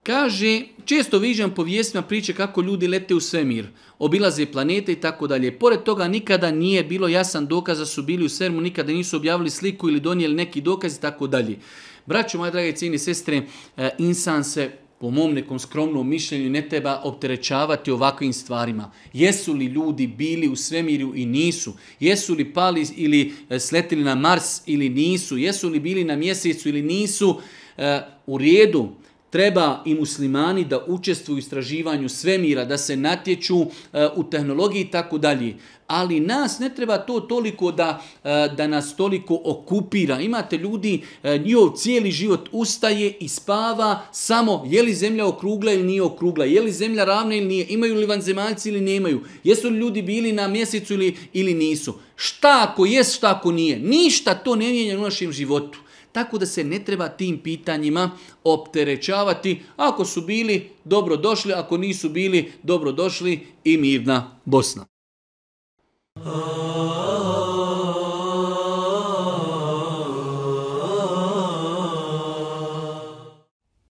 Kaže, često viđam po vijestima priče kako ljudi lete u svemir, obilaze planete i tako dalje. Pored toga nikada nije bilo jasan dokaz da su bili u svemiru, nikada nisu objavili sliku ili donijeli neki dokaz i tako dalje. Braćo, moje drage cijene sestre, insan se po mom nekom skromnom mišljenju ne treba opterećavati ovakvim stvarima. Jesu li ljudi bili u svemiru i nisu? Jesu li pali ili sletili na Mars ili nisu? Jesu li bili na mjesecu ili nisu? U redu. Treba i muslimani da učestvuju u istraživanju svemira, da se natječu u tehnologiji i tako dalje. Ali nas ne treba to toliko da nas toliko okupira. Imate ljudi, njihov cijeli život ustaje i spava samo je li zemlja okrugla ili nije okrugla, je li zemlja ravna ili nije, imaju li vanzemaljci ili nemaju, jesu li ljudi bili na mjesecu ili nisu. Šta ako jest, šta ako nije. Ništa to ne mijenja u našem životu. Tako da se ne treba tim pitanjima opterećavati. Ako su bili, dobro došli. Ako nisu bili, dobro došli i mirna Bosna.